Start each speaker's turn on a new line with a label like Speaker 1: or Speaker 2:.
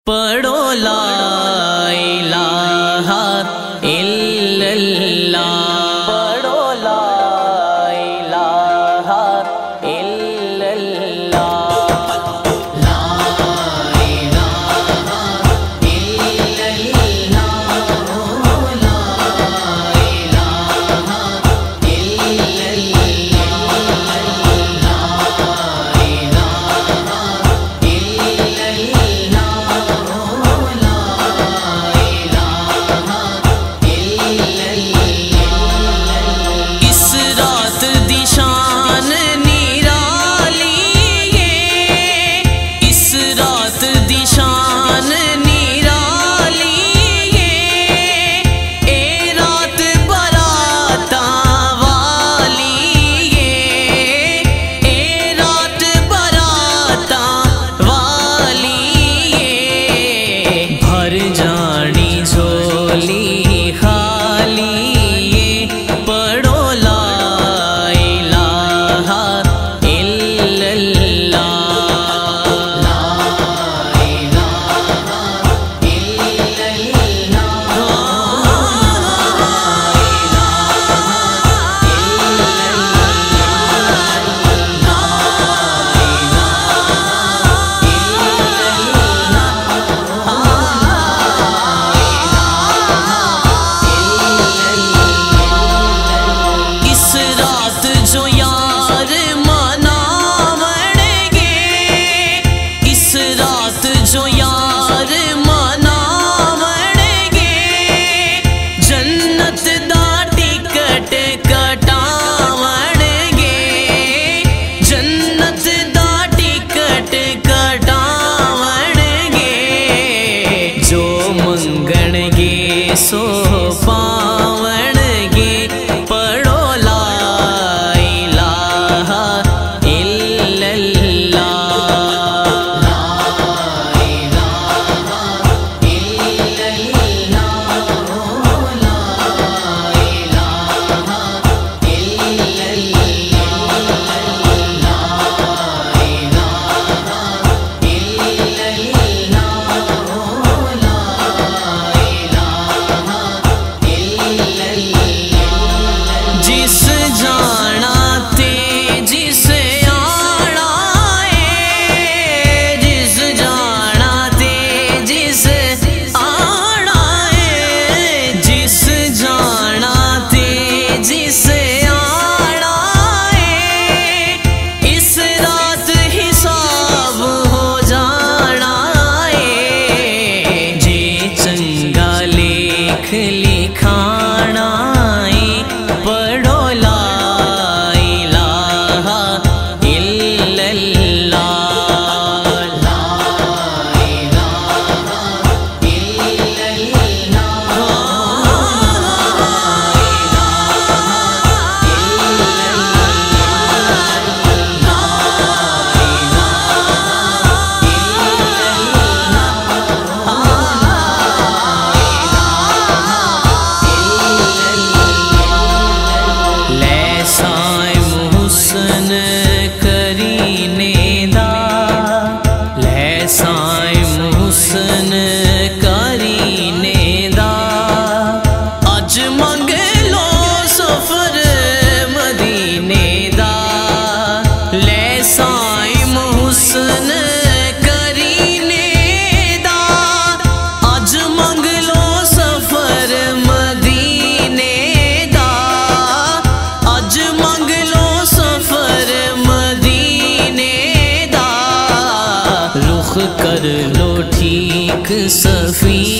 Speaker 1: پڑھو لا الہ الا اللہ، پڑھو لا الہ الا اللہ، لا الہ الا اللہ، لا الہ الا سو پاون گے، پڑھو لا الہ الا اللہ، لا الہ الا اللہ، لا الہ الا اللہ، لا الہ الا جس جانا تے جس آنا ہے، جس جانا تے جس آنا ہے، جس جانا تے جس آنا ہے، اس رات حساب ہو جانا ہے، جے چنگا لکھ لکھانا حسن کرینے دا، اج منگ لو سفر مدینے دا، لے سائم حسن کرینے دا، اج منگ لو سفر مدینے دا، اج منگ لو سفر مدینے دا، رخ کر لو ٹھیک سفینہ